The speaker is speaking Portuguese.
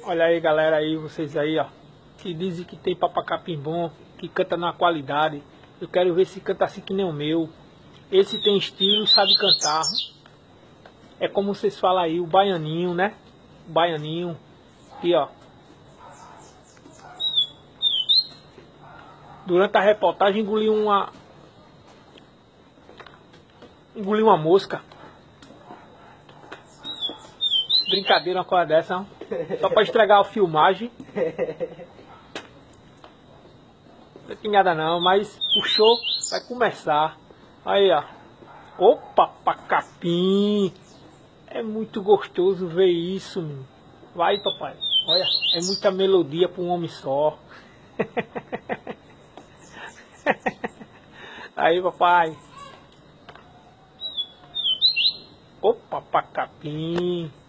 Olha aí, galera, aí, vocês aí, ó, que dizem que tem papacapim bom, que canta na qualidade. Eu quero ver se canta assim que nem o meu. Esse tem estilo, sabe cantar. É como vocês falam aí, o baianinho, né? O baianinho. Aqui, ó. Durante a reportagem engoliu uma mosca. Brincadeira, uma coisa dessa, ó. Só pra estragar a filmagem. Não tem nada não, mas o show vai começar. Aí, ó. Opa, pacapim. É muito gostoso ver isso, menino. Vai, papai. Olha, é muita melodia para um homem só. Aí, papai. Opa, pacapim.